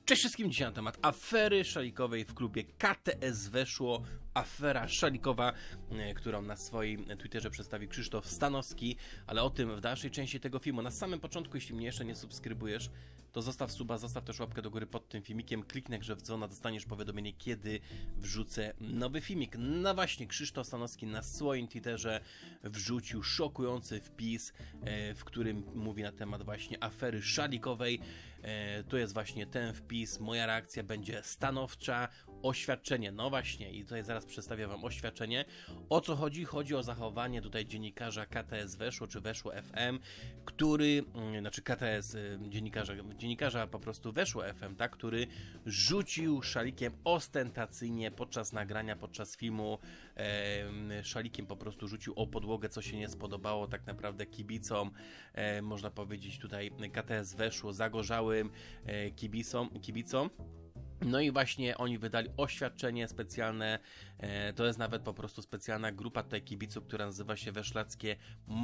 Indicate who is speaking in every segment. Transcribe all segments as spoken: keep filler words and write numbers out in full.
Speaker 1: Cześć wszystkim, dzisiaj na temat afery szalikowej w klubie K T S weszło. Afera szalikowa, którą na swoim Twitterze przedstawił Krzysztof Stanowski, ale o tym w dalszej części tego filmu. Na samym początku, jeśli mnie jeszcze nie subskrybujesz, to zostaw suba, zostaw też łapkę do góry pod tym filmikiem, kliknij grze w dzwona, dostaniesz powiadomienie, kiedy wrzucę nowy filmik. No właśnie, Krzysztof Stanowski na swoim Twitterze wrzucił szokujący wpis, w którym mówi na temat właśnie afery szalikowej. To jest właśnie ten wpis, moja reakcja będzie stanowcza, oświadczenie, no właśnie, i tutaj zaraz przedstawię wam oświadczenie. O co chodzi? Chodzi o zachowanie tutaj dziennikarza K T S Weszło, czy Weszło F M, który, znaczy K T S, dziennikarza, dziennikarza po prostu Weszło F M, tak, który rzucił szalikiem ostentacyjnie podczas nagrania, podczas filmu, e, szalikiem po prostu rzucił o podłogę, co się nie spodobało tak naprawdę kibicom, e, można powiedzieć tutaj K T S Weszło, zagorzałym e, kibicom, kibicom. No i właśnie oni wydali oświadczenie specjalne, e, to jest nawet po prostu specjalna grupa tutaj kibiców, która nazywa się Weszlackie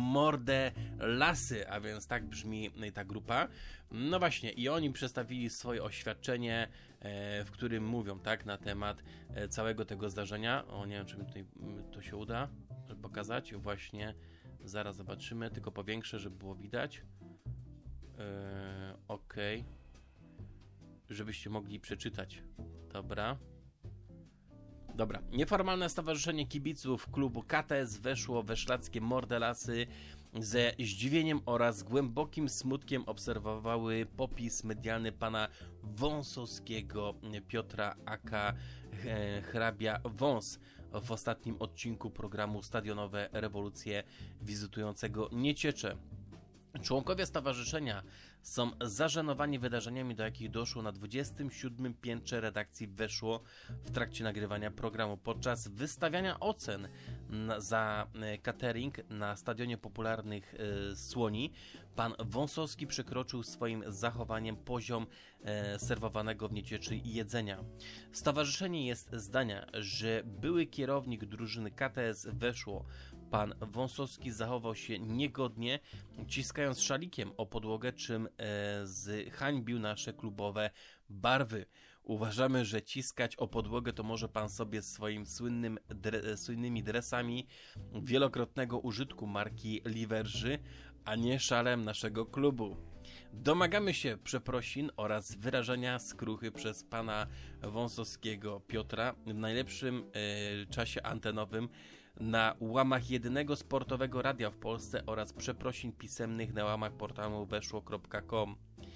Speaker 1: Mordelasy, a więc tak brzmi ta grupa. No właśnie, i oni przedstawili swoje oświadczenie, e, w którym mówią tak na temat e, całego tego zdarzenia. O, nie wiem, czy mi tutaj to się uda pokazać, właśnie zaraz zobaczymy, tylko powiększę, żeby było widać. E, Okej. Okay. Żebyście mogli przeczytać. Dobra. Dobra. Nieformalne stowarzyszenie kibiców klubu K T S weszło Weszlackie Mordelasy ze zdziwieniem oraz głębokim smutkiem obserwowały popis medialny pana Wąsowskiego Piotra aka hrabia Wąs w ostatnim odcinku programu Stadionowe Rewolucje wizytującego Nieciecze. Członkowie stowarzyszenia są zażenowani wydarzeniami, do jakich doszło na dwudziestym siódmym piętrze redakcji Weszło w trakcie nagrywania programu. Podczas wystawiania ocen na, za catering na Stadionie Popularnych e, Słoni, pan Wąsowski przekroczył swoim zachowaniem poziom e, serwowanego w Niecieczy jedzenia. Stowarzyszenie jest zdania, że były kierownik drużyny K T S Weszło, pan Wąsowski, zachował się niegodnie, ciskając szalikiem o podłogę, czym e, zhańbił nasze klubowe barwy. Uważamy, że ciskać o podłogę to może pan sobie swoim słynnym dre, słynnymi dresami wielokrotnego użytku marki Liverży, a nie szalem naszego klubu. Domagamy się przeprosin oraz wyrażenia skruchy przez pana Wąsowskiego Piotra w najlepszym e, czasie antenowym na łamach jedynego sportowego radia w Polsce oraz przeprosin pisemnych na łamach portalu weszło kropka com.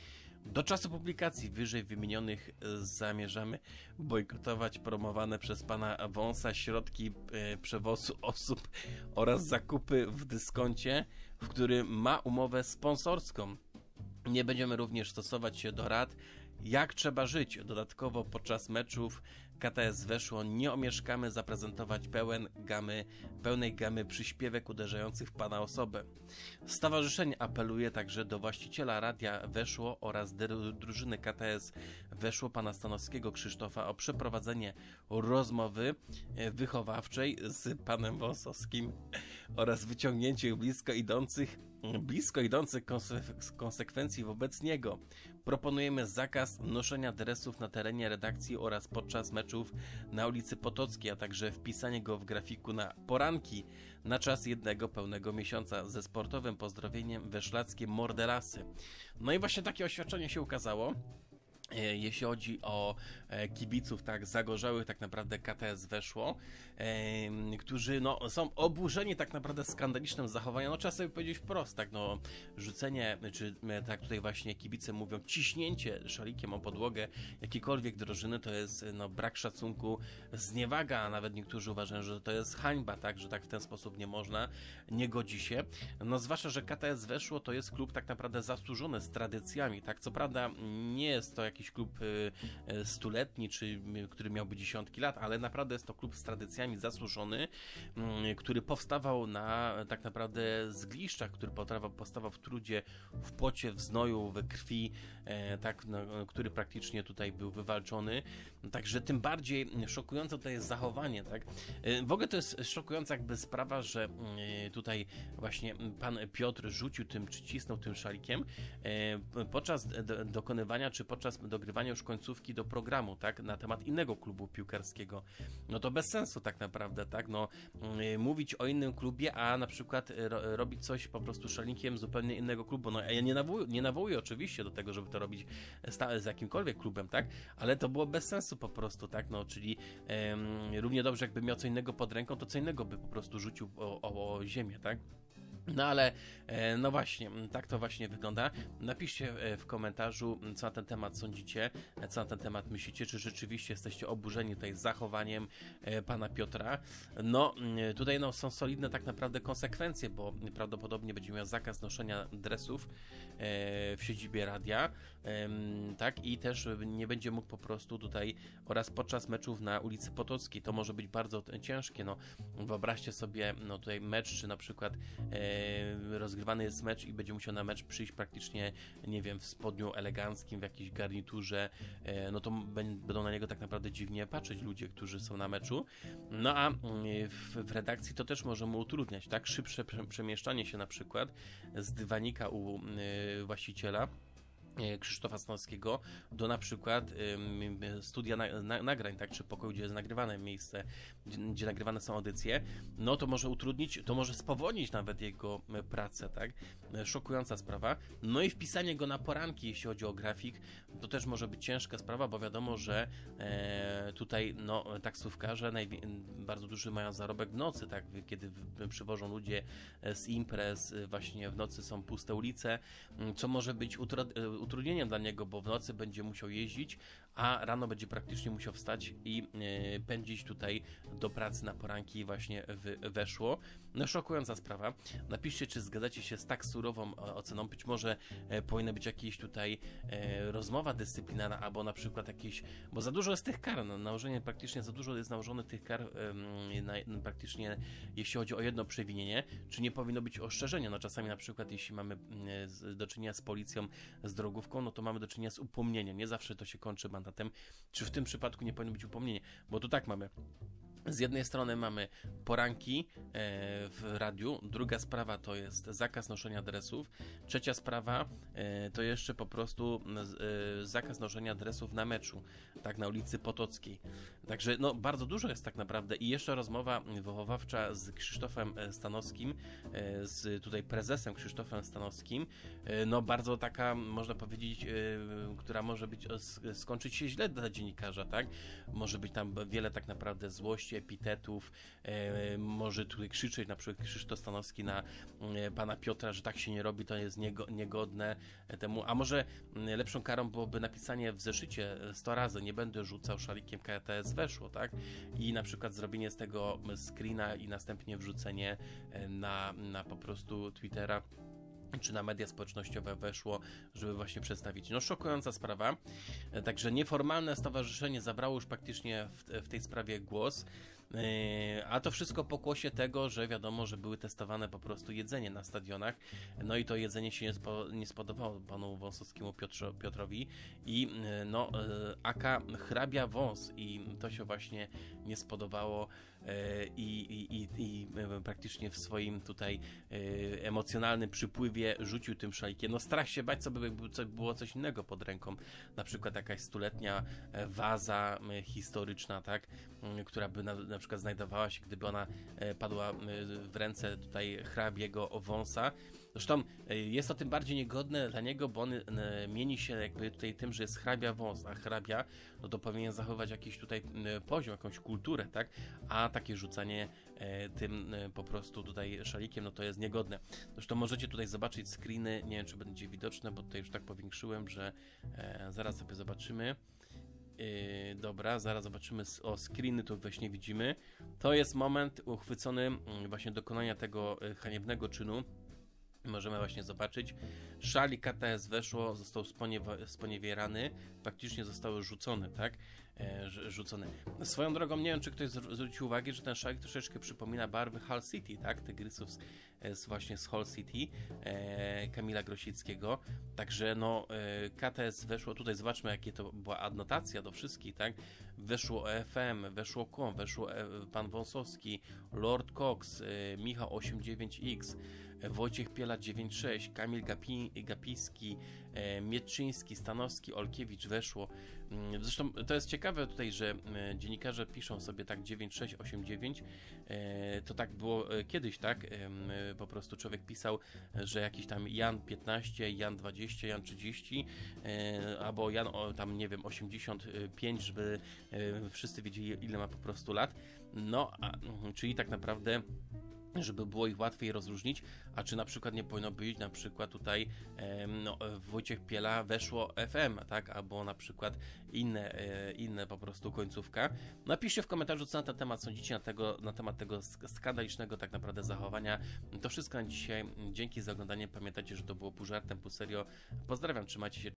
Speaker 1: Do czasu publikacji wyżej wymienionych zamierzamy bojkotować promowane przez pana Wąsa środki e, przewozu osób oraz zakupy w dyskoncie, w którym ma umowę sponsorską. Nie będziemy również stosować się do rad, jak trzeba żyć. Dodatkowo podczas meczów K T S Weszło nie omieszkamy zaprezentować pełen gamy, pełnej gamy przyśpiewek uderzających w pana osobę. Stowarzyszenie apeluje także do właściciela radia Weszło oraz drużyny K T S Weszło pana Stanowskiego Krzysztofa o przeprowadzenie rozmowy wychowawczej z panem Wąsowskim oraz wyciągnięcie blisko idących blisko idących konse- konsekwencji wobec niego. Proponujemy zakaz noszenia dresów na terenie redakcji oraz podczas meczów na ulicy Potockiej, a także wpisanie go w grafiku na poranki na czas jednego pełnego miesiąca. Ze sportowym pozdrowieniem Weszlackie Mordelasy. No i właśnie takie oświadczenie się ukazało. Jeśli chodzi o kibiców tak zagorzałych, tak naprawdę K T S Weszło, e, którzy no, są oburzeni tak naprawdę skandalicznym zachowaniem, no trzeba sobie powiedzieć wprost, tak, no rzucenie, czy tak tutaj właśnie kibice mówią, ciśnięcie szalikiem o podłogę jakiejkolwiek drużyny to jest no, brak szacunku, zniewaga, a nawet niektórzy uważają, że to jest hańba, tak, że tak w ten sposób nie można, nie godzi się, no zwłaszcza, że K T S Weszło to jest klub tak naprawdę zasłużony z tradycjami, tak, co prawda nie jest to jakiś klub stuletni, czy który miałby dziesiątki lat, ale naprawdę jest to klub z tradycjami zasłużony, który powstawał na tak naprawdę zgliszczach, który powstawał w trudzie, w pocie, w znoju, we krwi, tak, no, który praktycznie tutaj był wywalczony. Także tym bardziej szokujące tutaj jest zachowanie, tak. W ogóle to jest szokująca jakby sprawa, że tutaj właśnie pan Piotr rzucił tym, czy cisnął tym szalikiem podczas dokonywania, czy podczas dogrywania już końcówki do programu, tak, na temat innego klubu piłkarskiego. No to bez sensu tak naprawdę, tak, no yy, mówić o innym klubie, a na przykład ro, robić coś po prostu szalnikiem zupełnie innego klubu. No ja nie nawołuję, nie nawołuję oczywiście do tego, żeby to robić z, z jakimkolwiek klubem, tak, ale to było bez sensu po prostu, tak, no czyli yy, równie dobrze jakby miał co innego pod ręką, to co innego by po prostu rzucił o, o, o ziemię, tak. No ale, no właśnie, tak to właśnie wygląda. Napiszcie w komentarzu, co na ten temat sądzicie, co na ten temat myślicie, czy rzeczywiście jesteście oburzeni tutaj zachowaniem pana Piotra. No, tutaj no, są solidne tak naprawdę konsekwencje, bo prawdopodobnie będzie miał zakaz noszenia dresów w siedzibie radia, tak, i też nie będzie mógł po prostu tutaj oraz podczas meczów na ulicy Potockiej. To może być bardzo ciężkie, no, wyobraźcie sobie, no tutaj mecz, czy na przykład rozgrywany jest mecz i będzie musiał na mecz przyjść praktycznie, nie wiem, w spodniu eleganckim, w jakiejś garniturze, no to będą na niego tak naprawdę dziwnie patrzeć ludzie, którzy są na meczu. No a w, w redakcji to też może mu utrudniać, tak? Szybsze przemieszczanie się na przykład z dywanika u właściciela Krzysztofa Stanowskiego do na przykład y, studia na, na, nagrań, tak, czy pokoju, gdzie jest nagrywane miejsce, gdzie, gdzie nagrywane są audycje, no to może utrudnić, to może spowolnić nawet jego pracę, tak, szokująca sprawa. No i wpisanie go na poranki, jeśli chodzi o grafik, to też może być ciężka sprawa, bo wiadomo, że e, tutaj, no, taksówkarze bardzo duży mają zarobek w nocy, tak, kiedy w, przywożą ludzie z imprez, właśnie w nocy są puste ulice, co może być utro- utrudnieniem dla niego, bo w nocy będzie musiał jeździć, a rano będzie praktycznie musiał wstać i e, pędzić tutaj do pracy na poranki właśnie w, weszło. No szokująca sprawa. Napiszcie, czy zgadzacie się z tak surową oceną. Być może e, powinna być jakaś tutaj e, rozmowa dyscyplinarna, albo na przykład jakieś, bo za dużo jest tych kar, no, nałożenie praktycznie za dużo jest nałożone tych kar e, na, na, praktycznie jeśli chodzi o jedno przewinienie, czy nie powinno być ostrzeżenia. No czasami na przykład jeśli mamy e, z, do czynienia z policją, z drogówką, no to mamy do czynienia z upomnieniem. Nie zawsze to się kończy mandatem. Czy w tym przypadku nie powinno być upomnienie? Bo tu tak mamy. Z jednej strony mamy poranki e, w radiu, druga sprawa to jest zakaz noszenia dresów, trzecia sprawa e, to jeszcze po prostu e, zakaz noszenia dresów na meczu, tak, na ulicy Potockiej. Także no bardzo dużo jest tak naprawdę i jeszcze rozmowa wychowawcza z Krzysztofem Stanowskim, e, z tutaj prezesem Krzysztofem Stanowskim, e, no bardzo taka, można powiedzieć, e, która może być, skończyć się źle dla dziennikarza, tak? Może być tam wiele tak naprawdę złości, epitetów, e, może tutaj krzyczeć na przykład Krzysztof Stanowski na e, pana Piotra, że tak się nie robi, to jest niego, niegodne temu, a może m, lepszą karą byłoby napisanie w zeszycie sto razy, nie będę rzucał szalikiem K T S weszło, tak? I na przykład zrobienie z tego screena i następnie wrzucenie na, na po prostu Twittera czy na media społecznościowe weszło, żeby właśnie przedstawić. No szokująca sprawa. Także nieformalne stowarzyszenie zabrało już praktycznie w, w tej sprawie głos. Yy, a to wszystko pokłosie tego, że wiadomo, że były testowane po prostu jedzenie na stadionach, no i to jedzenie się nie, spo, nie spodobało panu Wąsowskiemu Piotrze, Piotrowi i yy, no yy, aka hrabia wąs i to się właśnie nie spodobało yy, i, i, i praktycznie w swoim tutaj yy, emocjonalnym przypływie rzucił tym szalikiem. No strach się bać, co by było coś innego pod ręką, na przykład jakaś stuletnia waza historyczna, tak, która by na, na przykład znajdowała się, gdyby ona padła w ręce tutaj hrabiego wąsa. Zresztą jest to tym bardziej niegodne dla niego, bo on mieni się jakby tutaj tym, że jest hrabia wąs, a hrabia, no to powinien zachować jakiś tutaj poziom, jakąś kulturę, tak? A takie rzucanie tym po prostu tutaj szalikiem, no to jest niegodne. Zresztą możecie tutaj zobaczyć screeny, nie wiem, czy będzie widoczne, bo tutaj już tak powiększyłem, że e, zaraz sobie zobaczymy. Yy, dobra, zaraz zobaczymy, o screeny tu właśnie widzimy. To jest moment uchwycony właśnie dokonania tego haniebnego czynu. Możemy właśnie zobaczyć. Szalik K T S weszło, został sponiewa- sponiewierany, praktycznie zostały rzucone, tak? E, rzucone. Swoją drogą, nie wiem, czy ktoś zwrócił uwagę, że ten szalik troszeczkę przypomina barwy Hull City, tak? Tygrysów z, z właśnie z Hull City, e, Kamila Grosickiego. Także no, e, K T S weszło, tutaj zobaczmy, jakie to była adnotacja do wszystkich, tak? Weszło F M, weszło Kom, weszło e, pan Wąsowski, Lord Cox, e, Michał osiemdziesiąt dziewięć X, Wojciech Piela dziewięćdziesiąt sześć, Kamil Gapi, Gapiski, e, Mieczyński, Stanowski, Olkiewicz weszło. Zresztą to jest ciekawe tutaj, że dziennikarze piszą sobie tak dziewięć sześć osiem dziewięć, to tak było kiedyś, tak? Po prostu człowiek pisał, że jakiś tam Jan piętnaście, Jan dwadzieścia, Jan trzydzieści, albo Jan tam, nie wiem, osiemdziesiąt pięć, żeby wszyscy wiedzieli, ile ma po prostu lat. No, a, czyli tak naprawdę, żeby było ich łatwiej rozróżnić, a czy na przykład nie powinno być na przykład tutaj e, no, Wojciech Piela weszło F M, tak, albo na przykład inne, e, inne po prostu końcówka. Napiszcie w komentarzu, co na ten temat sądzicie, na, tego, na temat tego skandalicznego tak naprawdę zachowania. To wszystko na dzisiaj. Dzięki za oglądanie. Pamiętajcie, że to było pół żartem, pół serio. Pozdrawiam, trzymajcie się.